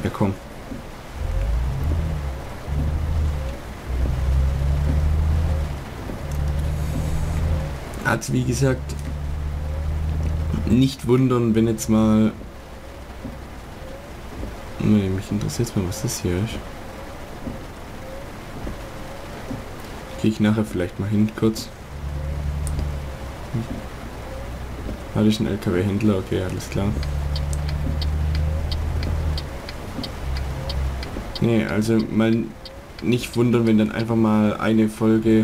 Ja, komm. Also wie gesagt, nicht wundern, wenn jetzt mal... Nee, mich interessiert mal, was das hier ist. Gehe ich nachher vielleicht mal hin, kurz. Hatte ich einen LKW-Händler? Okay, alles klar. Nee, also mal nicht wundern, wenn dann einfach mal eine Folge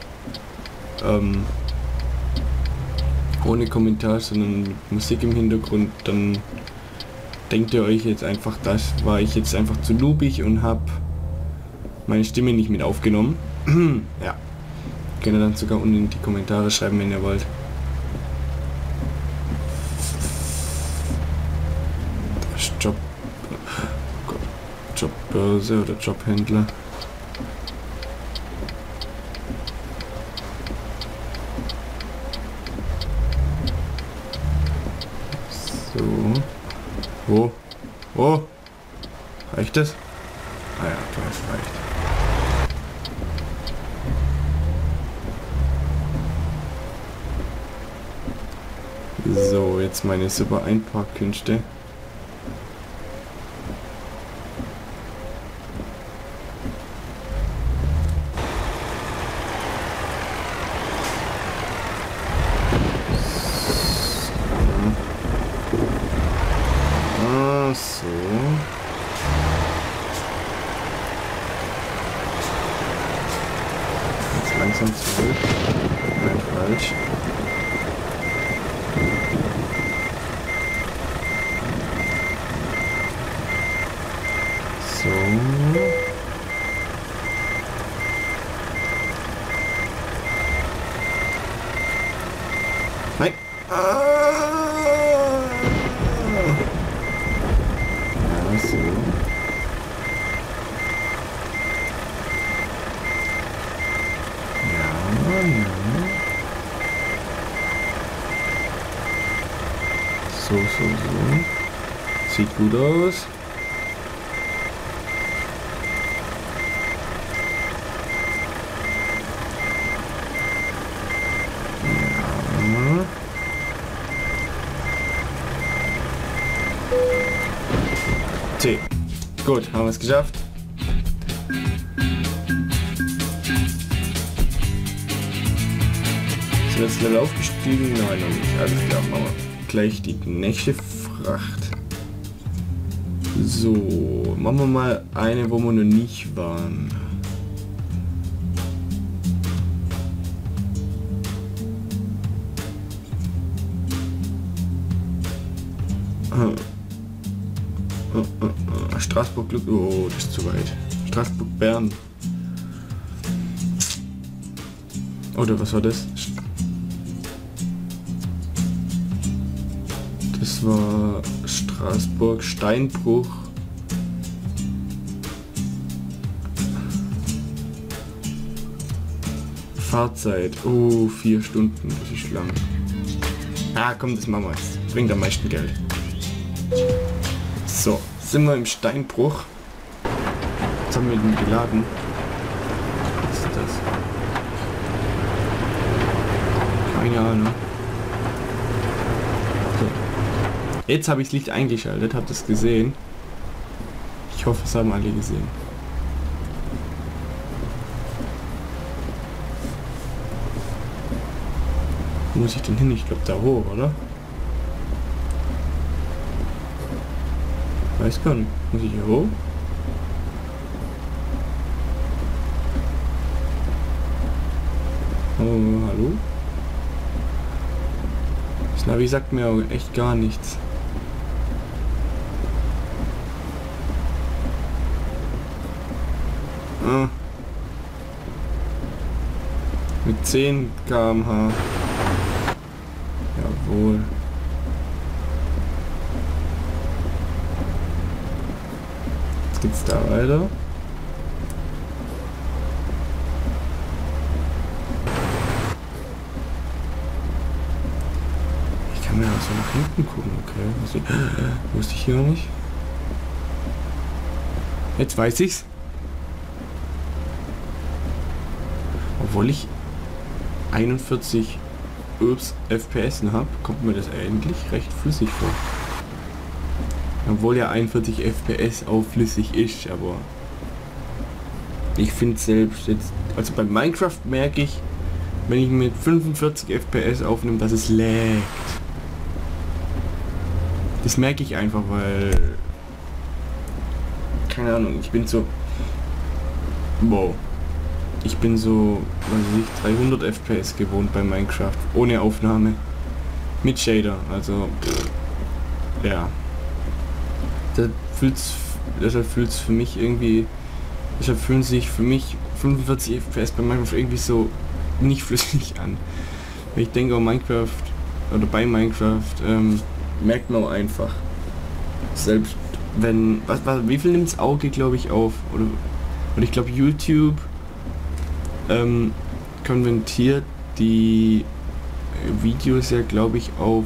ohne Kommentar, sondern mit Musik im Hintergrund, dann denkt ihr euch jetzt einfach, das war ich jetzt einfach zu noobig und habe meine Stimme nicht mit aufgenommen. Ja, könnt ihr dann sogar unten in die Kommentare schreiben, wenn ihr wollt. Das Jobbörse oder Jobhändler. So. Wo? Wo? Reicht das? Ah ja, klar, es reicht. So, jetzt meine super Einparkkünste. So. Jetzt langsam zurück. Nein, falsch. So. Nein. So. Ja. So. Sieht gut aus. Ja. T. Gut, haben wir es geschafft. Ist jetzt Level aufgestiegen? Nein, noch nicht. Alles klar, machen wir gleich die nächste Fracht. So, machen wir mal eine, wo wir noch nicht waren. Straßburg, oh, das ist zu weit. Straßburg-Bern. Oder was war das? Das war Straßburg-Steinbruch. Fahrzeit. Oh, 4 Stunden. Das ist lang. Ah, komm, das machen wir jetzt. Bringt am meisten Geld. So, sind wir im Steinbruch. Jetzt haben wir den geladen. Was ist das? Keine Ahnung. So. Jetzt habe ich das Licht eingeschaltet, habt ihr es gesehen? Ich hoffe, es haben alle gesehen. Wo muss ich denn hin? Ich glaube da hoch, oder? Weiß gar nicht. Muss ich hier hoch? Oh, hallo? Das Navi sagt mir auch echt gar nichts. Ah. Mit 10 km/h. Jawohl. Jetzt geht's da weiter. Ich kann mir auch so nach hinten gucken, okay. Wusste ich hier noch nicht. Jetzt weiß ich's. Obwohl ich 41 FPS habe, kommt mir das eigentlich recht flüssig vor. Obwohl ja 41 FPS auch flüssig ist, aber ich finde selbst jetzt, also bei Minecraft merke ich, wenn ich mit 45 FPS aufnehme, dass es laggt. Das merke ich einfach, weil, keine Ahnung, ich bin so, wow, ich bin so, weiß ich, 300 FPS gewohnt bei Minecraft, ohne Aufnahme, mit Shader, also, ja. Deshalb fühlt's für mich irgendwie, deshalb fühlen sich für mich 45 FPS bei Minecraft irgendwie so nicht flüssig an. Ich denke auch Minecraft, oder bei Minecraft, merkt man auch einfach. Selbst wenn, wie viel nimmt das Auge, glaube ich, auf? Oder ich glaube YouTube konvertiert die Videos ja, glaube ich, auf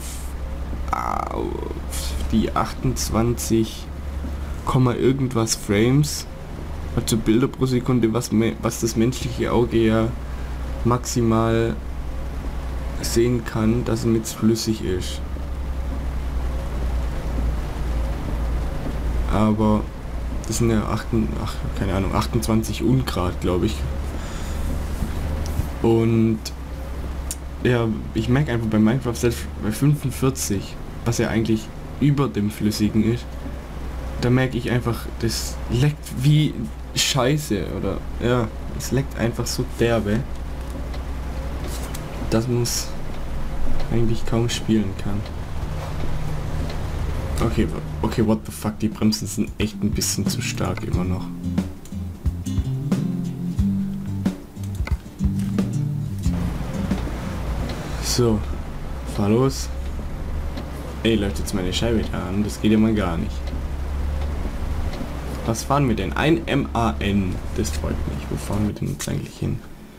die 28, irgendwas Frames, also Bilder pro Sekunde, was das menschliche Auge ja maximal sehen kann, dass es mit flüssig ist. Aber das sind ja 28 Ungrad, glaube ich. Und ja, ich merke einfach bei Minecraft, selbst bei 45, was ja eigentlich über dem Flüssigen ist, da merke ich einfach, das leckt wie Scheiße, oder ja, es leckt einfach so derbe, dass man es eigentlich kaum spielen kann. Okay, what the fuck, die Bremsen sind echt ein bisschen zu stark immer noch. So, fahr los. Ey, läuft jetzt meine Scheibe da an, das geht ja mal gar nicht. Was fahren wir denn? Ein MAN, das freut mich. Wo fahren wir denn jetzt eigentlich hin?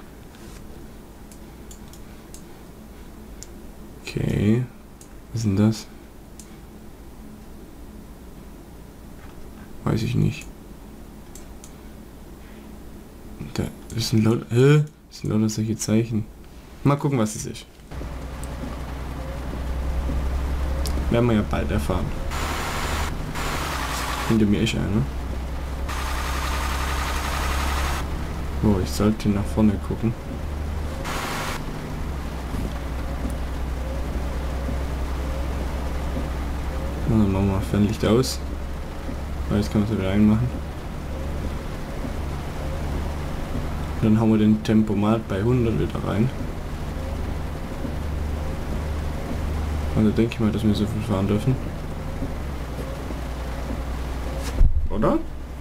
Okay, was ist denn das? Weiß ich nicht. Da ist ein lauter, das sind lauter solche Zeichen. Mal gucken, was es ist. Werden wir ja bald erfahren. Hinter mir ist einer. Oh, ich sollte nach vorne gucken. Dann machen wir Fernlicht aus. Weil jetzt kann man es wieder reinmachen. Dann haben wir den Tempomat bei 100 wieder rein. Also denke ich mal, dass wir so viel fahren dürfen. Oder?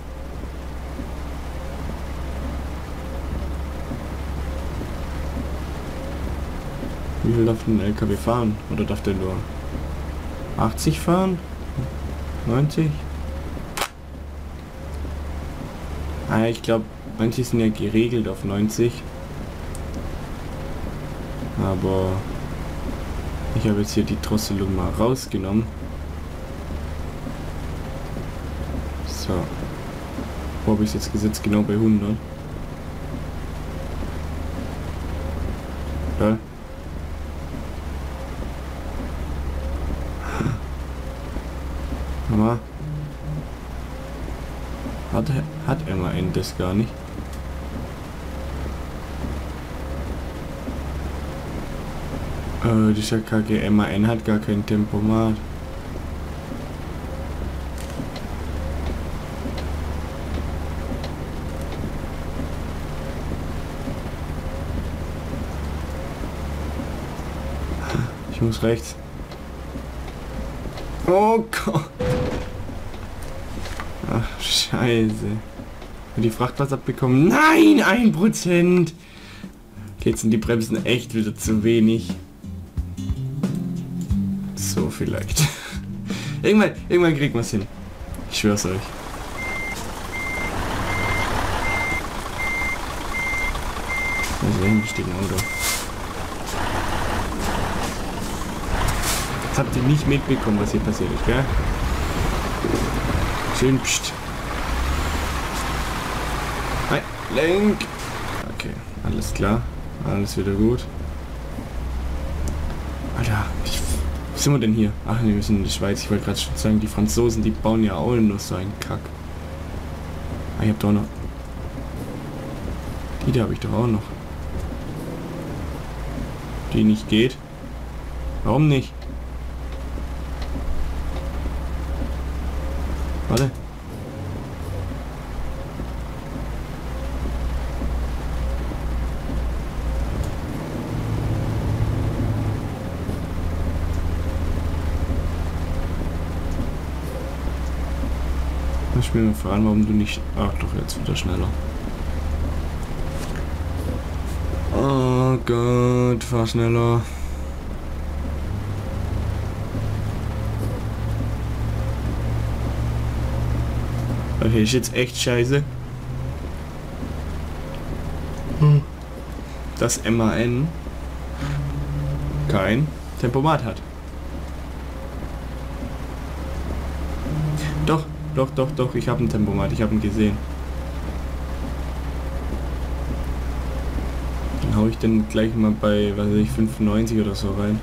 Wie viel darf ein LKW fahren? Oder darf der nur 80 fahren? 90? Ah, ich glaube, manche sind ja geregelt auf 90. Aber ich habe jetzt hier die Drosselung mal rausgenommen. So. Wo habe ich es jetzt gesetzt? Genau bei 100. Ja. Aber hat MAN das gar nicht. Dieser KG MAN hat gar kein Tempomat. Ich muss rechts. Oh Gott. Ach, scheiße. Und die Fracht was abbekommen? Nein, 1%! Okay, jetzt sind die Bremsen echt wieder zu wenig. So, vielleicht. irgendwann kriegt man es hin. Ich schwör's euch. Also, da hinten steht ein Auto. Jetzt habt ihr nicht mitbekommen, was hier passiert ist, gell? Schön pst. Nein, lenk! Okay, alles klar. Alles wieder gut. Alter, wo sind wir denn hier? Ach nee, wir sind in der Schweiz. Ich wollte gerade schon sagen, die Franzosen, die bauen ja auch nur so einen Kack. Ah, ich hab doch noch... Die da habe ich doch auch noch. Die nicht geht. Warum nicht? Warte. Ich will mir fragen, warum du nicht... Ach doch, jetzt wieder schneller. Oh Gott, fahr schneller. Okay, ist jetzt echt scheiße. Dass MAN kein Tempomat hat. Doch, ich habe ein Tempomat, ich habe ihn gesehen. Dann hau ich den gleich mal bei, was weiß ich, 95 oder so rein.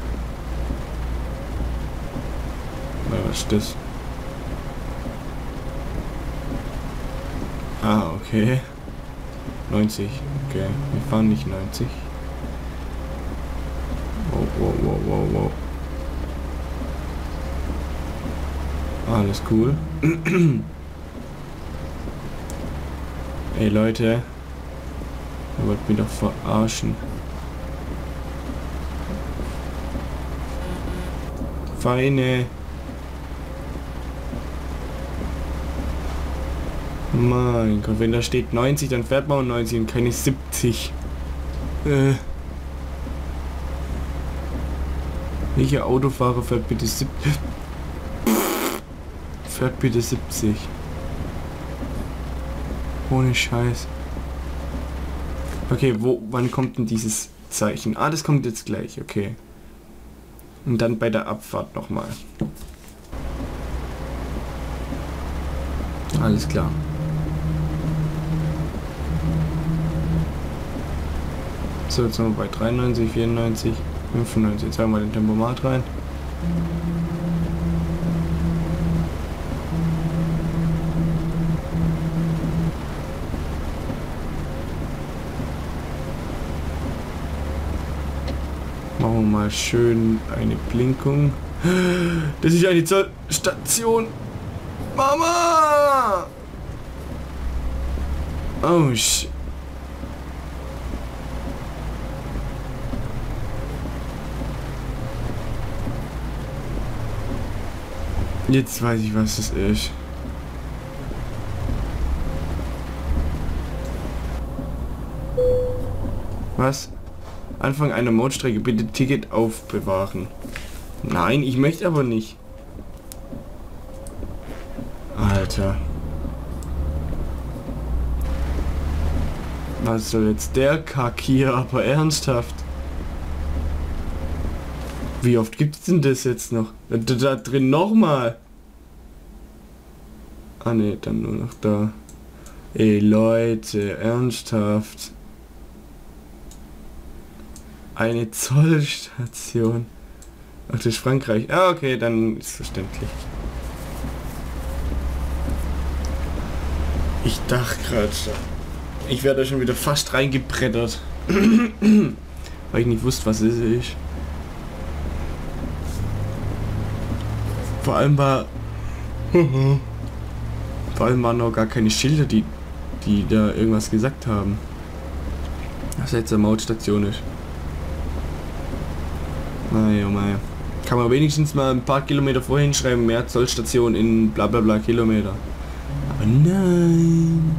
Was ist das? Ah, okay. 90, okay. Wir fahren nicht 90. Wow. Alles cool. Ey Leute, ihr wollt mich doch verarschen. Feine. Mein Gott, wenn da steht 90, dann fährt man 90 und keine 70. Welcher Autofahrer fährt bitte 70? Fährt bitte 70. Ohne Scheiß. Okay, wann kommt denn dieses Zeichen? Ah, das kommt jetzt gleich, okay. Und dann bei der Abfahrt nochmal. Alles klar. So, jetzt sind wir bei 93, 94, 95. Jetzt haben wir den Tempomat rein. Machen wir mal schön eine Blinkung. Das ist eine Zollstation. Mama! Oh shit. Jetzt weiß ich, was das ist. Was? Anfang einer Mautstrecke, bitte Ticket aufbewahren. Nein, ich möchte aber nicht. Alter. Was soll jetzt der Kack hier, aber ernsthaft? Wie oft gibt's denn das jetzt noch? Da drin nochmal. Ah ne, dann nur noch da. Ey Leute, ernsthaft. Eine Zollstation. Ach, das ist Frankreich. Ah, okay, dann ist verständlich. Ich dachte gerade, ich werde da schon wieder fast reingebrettert. Weil ich nicht wusste, was es ist. Vor allem waren noch gar keine Schilder, die da irgendwas gesagt haben. Was jetzt eine Mautstation ist. Naja, kann man wenigstens mal ein paar Kilometer vorhin schreiben, mehr Zollstation in bla bla bla Kilometer. Aber nein.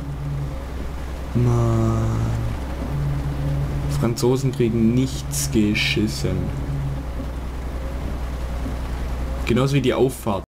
Mann. Franzosen kriegen nichts geschissen. Genauso wie die Auffahrt.